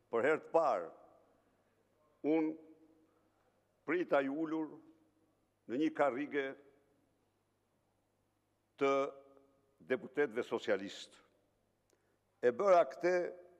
Për herë të parë, unë prita i ullur në një karrige të deputetëve socialistë. E bëra këte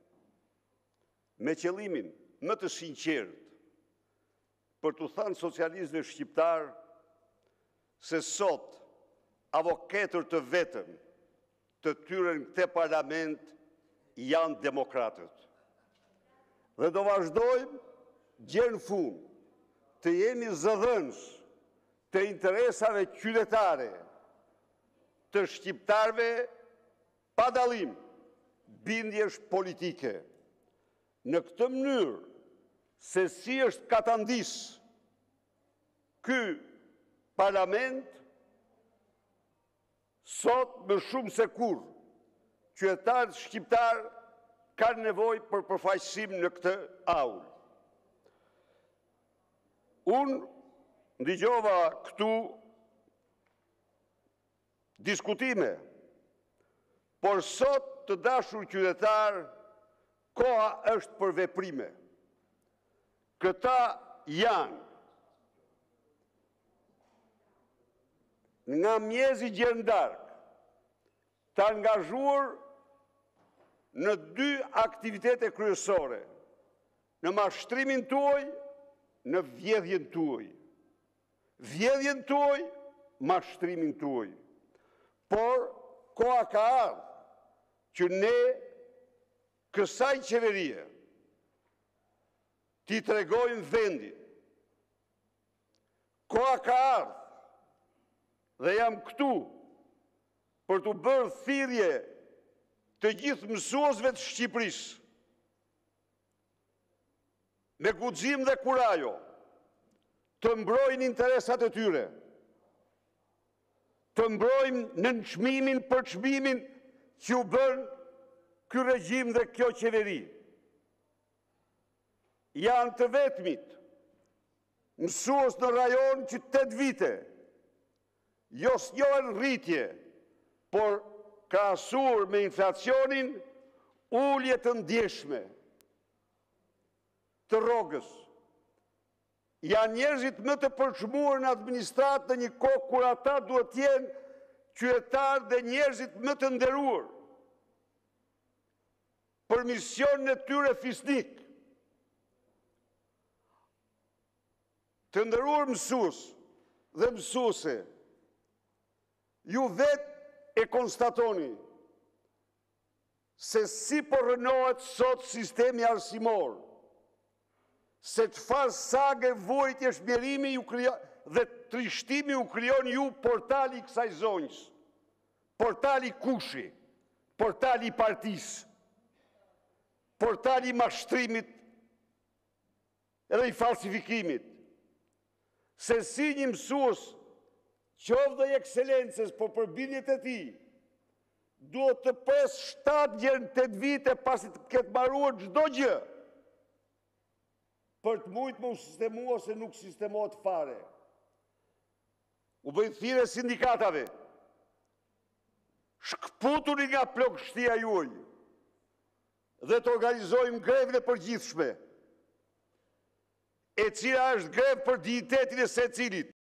me qëllimin më të sinqert për të thënë socialistëve shqiptar se sot avokatër të vetëm të tyre në këte parlament janë demokratët. Dhe do vazhdojmë gjë në fund të jemi zëdhënës të interesave qytetare të shqiptarve pa dallim bindjesh politike. Në këtë mënyrë, se si është katandis ky parlament, sot më shumë se kur, qytetarët shqiptar kanë nevojë për përfaqësim në këtë aul. Unë ndigjova këtu diskutime, por sot të dashur qytetar, koha është për veprime. Këta janë nga mjezi gjendark të angazhuar në 2 aktivitete kryesore, në mashtrimin tuaj, në vjedhjen tuaj. Vjedhjen tuaj, mashtrimin tuaj. Por, koha ka ardhur që ne kësaj qeverie ti tregojmë vendin. Koha ka ardhur dhe jam këtu për të bërë thirrje të gjithë mësuesve të Shqipërisë me guxim dhe kurajo të mbrojnë interesat e tyre, të mbrojnë në çmimin për çmimin që u bën ky regjim dhe kjo qeveri. Janë të vetmit mësues në rajon që 8 vite jo s'njohen rritje, por krahasuar me inflacionin, ulje të ndjeshme të rrogës. Janë njerëzit më të përçmuar në administratë në një kohë kur ata duhet të jenë qytetarë dhe njerëzit më të nderuar për misionin e tyre fisnik. Të nderuar mësues dhe mësuese, ju vetë e konstatoni se si po rënohet sot sistemi arsimor, se çfarë sagë vojtjesh mjerimi dhe trishtimi u krijon ju portali i kësaj zonjës, portali kushi, portali i partisë, portali i mashtrimit edhe i falsifikimit. Se si një mësues qoftë dhe i ekselencës, por për bindjet e tij, duhet të pres 7 deri në 8 vite pasi të ketë mbaruar çdo gjë, për të mujtë më u sistemua ose nuk sistemohet fare. U bëjnë thirrje sindikatave, shkputuni nga plogështia juaj dhe të organizojmë grevën e përgjithshme, e cila është grevë për dinjitetin e secilit.